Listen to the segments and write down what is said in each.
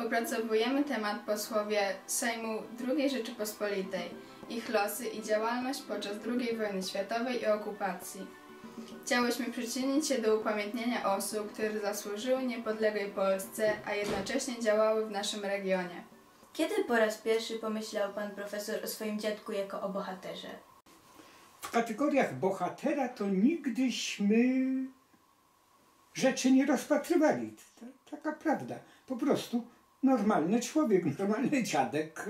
Opracowujemy temat posłowie Sejmu II Rzeczypospolitej, ich losy i działalność podczas II wojny światowej i okupacji. Chciałyśmy przyczynić się do upamiętnienia osób, które zasłużyły niepodległej Polsce, a jednocześnie działały w naszym regionie. Kiedy po raz pierwszy pomyślał pan profesor o swoim dziadku jako o bohaterze? W kategoriach bohatera to nigdyśmy rzeczy nie rozpatrywali. Taka prawda. Po prostu normalny człowiek, normalny dziadek.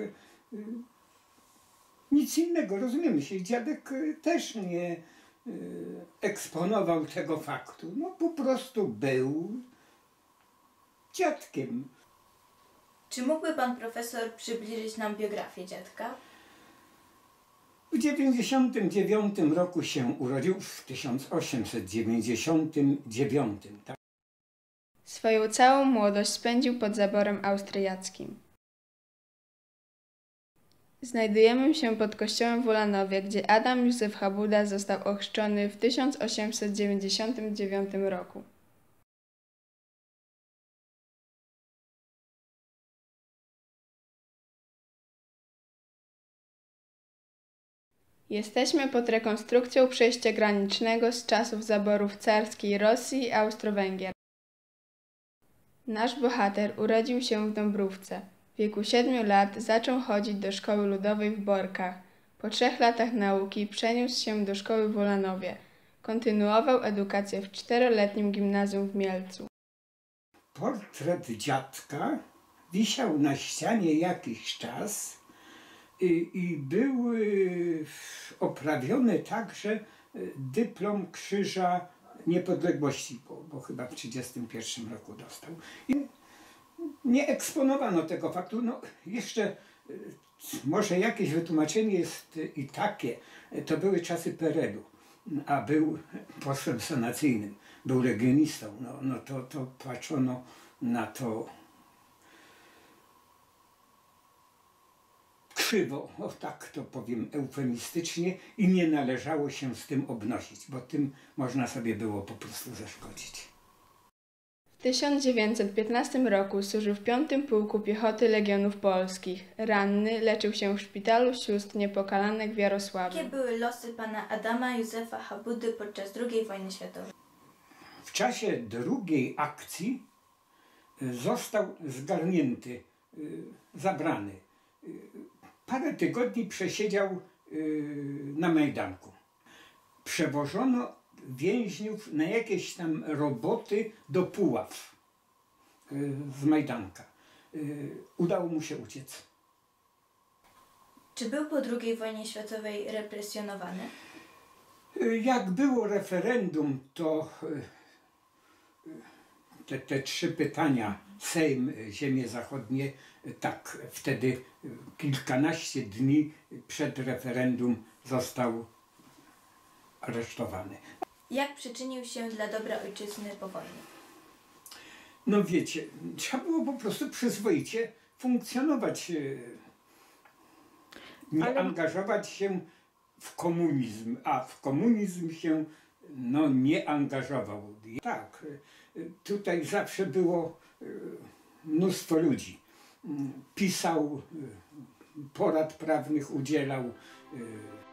Nic innego, rozumiemy się. Dziadek też nie eksponował tego faktu. No po prostu był dziadkiem. Czy mógłby pan profesor przybliżyć nam biografię dziadka? W 1999 roku się urodził, w 1899. Tak? Swoją całą młodość spędził pod zaborem austriackim. Znajdujemy się pod kościołem w Ulanowie, gdzie Adam Józef Habuda został ochrzczony w 1899 roku. Jesteśmy pod rekonstrukcją przejścia granicznego z czasów zaborów carskiej Rosji i Austro-Węgier. Nasz bohater urodził się w Dąbrówce. W wieku 7 lat zaczął chodzić do szkoły ludowej w Borkach. Po 3 latach nauki przeniósł się do szkoły w Ulanowie. Kontynuował edukację w 4-letnim gimnazjum w Mielcu. Portret dziadka wisiał na ścianie jakiś czas i był oprawiony także dyplom Krzyża Niepodległości, bo chyba w 1931 roku dostał. I nie eksponowano tego faktu. No, jeszcze może jakieś wytłumaczenie jest i takie. To były czasy PRL-u, a był posłem sanacyjnym, był legionistą. No to patrzono na to krzywo, o tak to powiem eufemistycznie, i nie należało się z tym obnosić, bo tym można sobie było po prostu zaszkodzić. W 1915 roku służył w 5. Pułku Piechoty Legionów Polskich. Ranny leczył się w szpitalu sióstr niepokalanych w Jarosławiu. Jakie były losy pana Adama Józefa Habudy podczas II wojny światowej? W czasie drugiej akcji został zgarnięty, zabrany. Parę tygodni przesiedział na Majdanku. Przewożono więźniów na jakieś tam roboty do Puław z Majdanka. Udało mu się uciec. Czy był po II wojnie światowej represjonowany? Jak było referendum, to te 3 pytania, Sejm, ziemie zachodnie, tak, wtedy kilkanaście dni przed referendum został aresztowany. Jak przyczynił się dla dobra ojczyzny po wojnie? No wiecie, trzeba było po prostu przyzwoicie funkcjonować, nie angażować się w komunizm, a w komunizm się nie angażował. Tak, tutaj zawsze było mnóstwo ludzi. Pisał, porad prawnych udzielał.